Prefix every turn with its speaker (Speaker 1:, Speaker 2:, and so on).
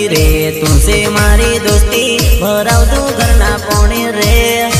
Speaker 1: रे तुमसे मारी दोस्ती भराव तू घरना पोणे रे।